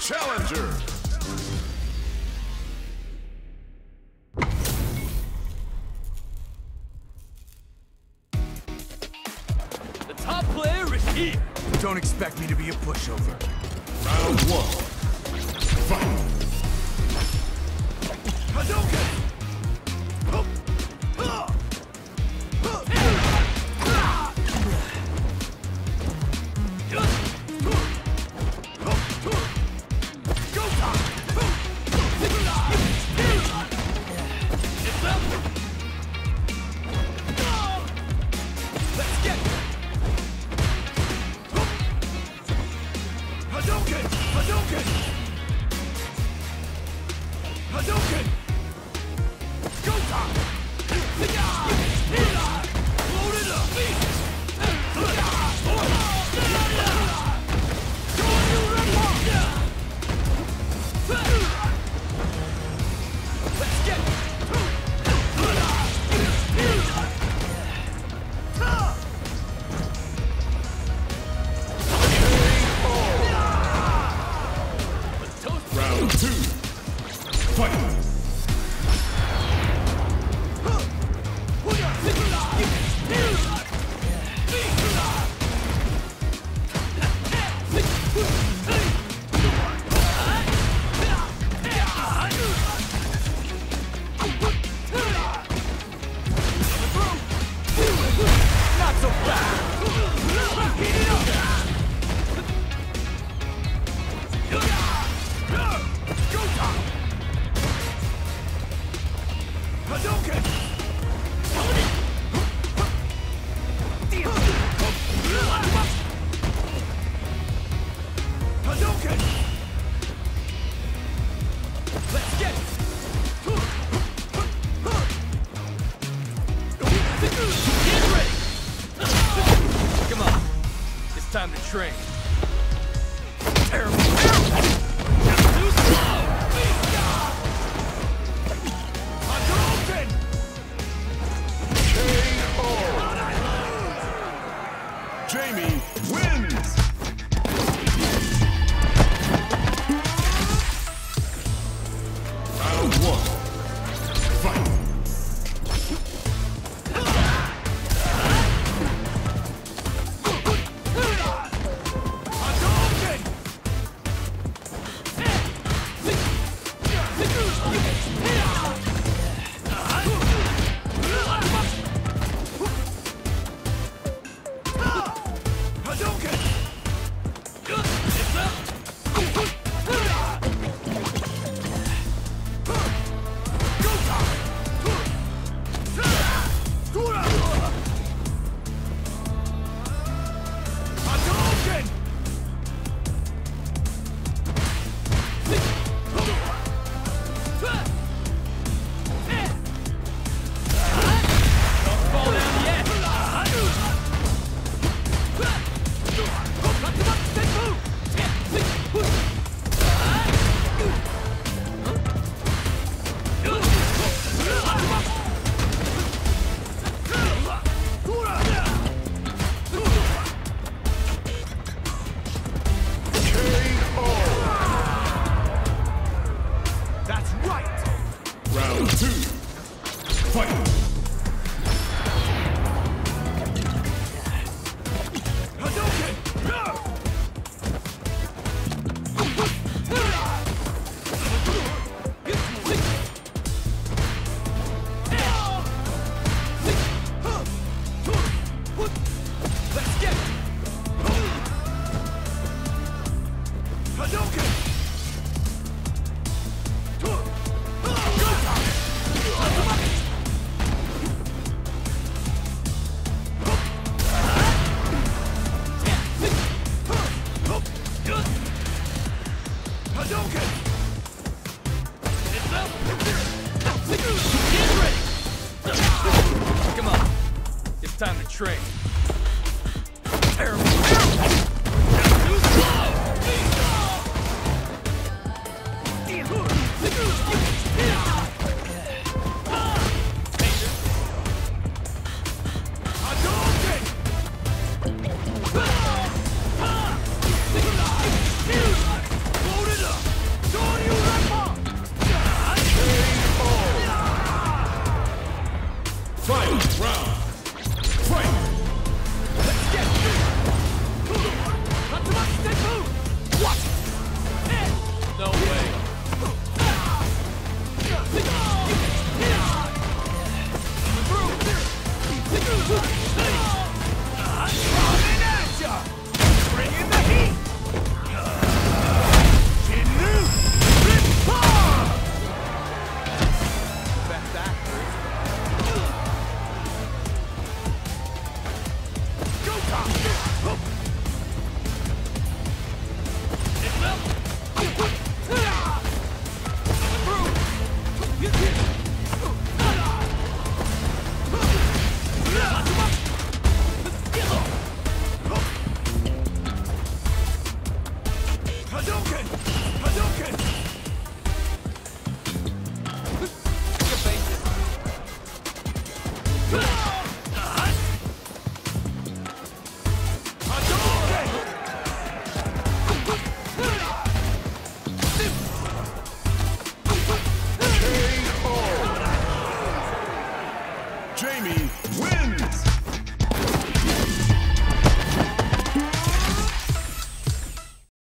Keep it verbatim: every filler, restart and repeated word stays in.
Challenger. The top player is here. Don't expect me to be a pushover. Round one. Fight. Hadouken! Hadouken! Hadouken! Hadouken! Go time! Load it up! Let's get it! Round two. Fight. Not so fast. Heat it up. Go time! Hadouken! Hadouken! Let's get it. Get ready. Come on. It's time to train. Terrible. Terrible. Too slow. Hadouken! K O. Jamie wins. Round one. Fight. Hadouken! Hadouken! It's up. Go time! Hadouken! Don't fall down yet. That's right! Round two. Fight. Hadouken! Let's get it. Hadouken! Hadouken! It's up. Get ready. Come on. It's time to train. Terrible. Too slow. Hadouken! Load it up! Hadouken! You face it. Jamie wins!